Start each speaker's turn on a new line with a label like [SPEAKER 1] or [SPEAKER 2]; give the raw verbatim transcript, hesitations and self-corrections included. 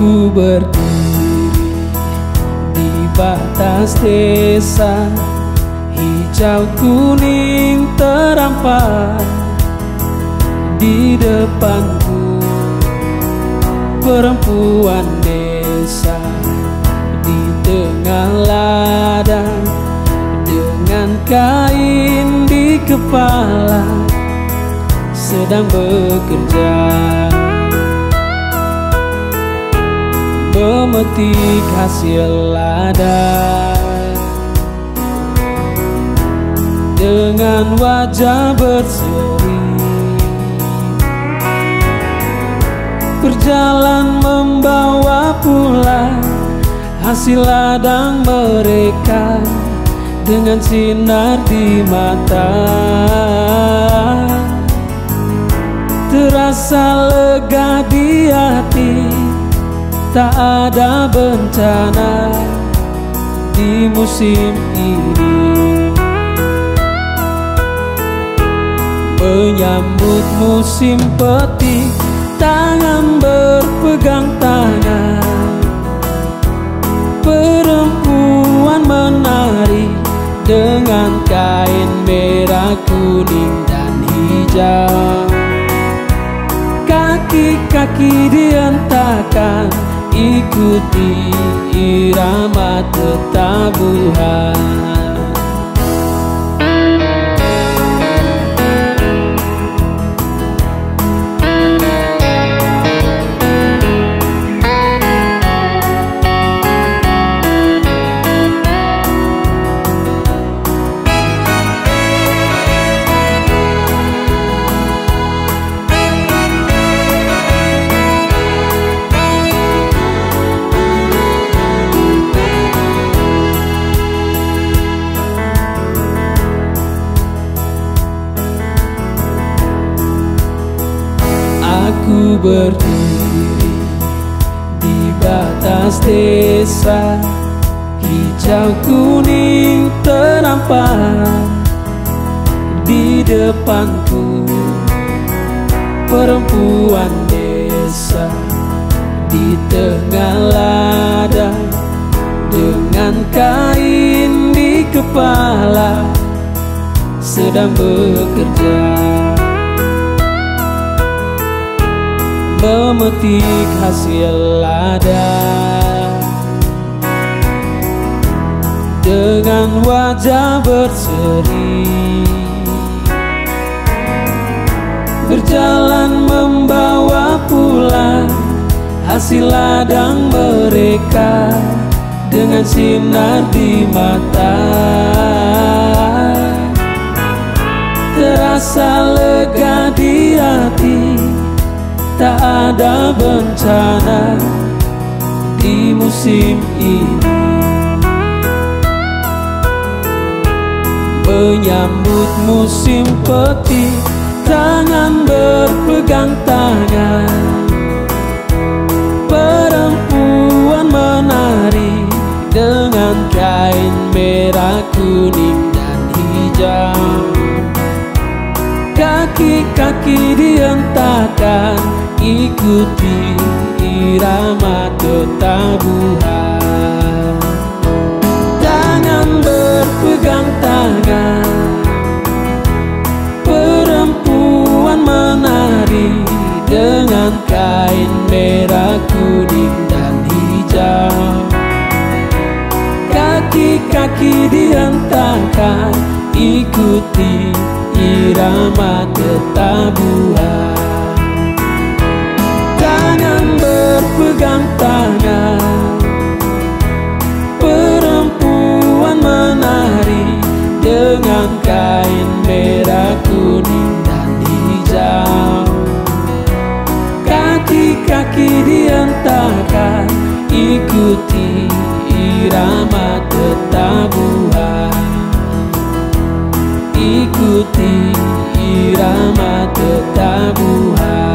[SPEAKER 1] Aku berdiri di batas desa, hijau kuning terampak di depanku. Perempuan desa di tengah ladang dengan kain di kepala sedang bekerja, memetik hasil ladang dengan wajah berseri. Berjalan membawa pulang hasil ladang mereka dengan sinar di mata. Terasa lega di hati, tak ada bencana di musim ini. Menyambut musim petik, tangan berpegang tangan. Perempuan menari dengan kain merah, kuning, dan hijau. Kaki-kaki dihentakkan, ikuti irama tetabuhan. Aku berdiri di batas desa, hijau kuning terampak di depanku. Perempuan desa di tengah ladang dengan kain di kepala sedang bekerja, memetik hasil ladang dengan wajah berseri. Berjalan membawa pulang hasil ladang mereka dengan sinar di mata. Terasa lega di hati, tak ada bencana di musim ini. Menyambut musim petik, tangan berpegang tangan. Perempuan menari dengan kain merah, kuning, dan hijau. Kaki-kaki dihentakkan, ikuti irama tetabuhan. Tangan berpegang tangan, perempuan menari dengan kain merah, kuning, dan hijau. Kaki-kaki dihentakkan, ikuti irama tetabuhan. Tangan berpegang tangan, perempuan menari dengan kain merah, kuning, dan hijau. Kaki-kaki dihentakkan, ikuti irama tetabuhan. Ikuti irama tetabuhan.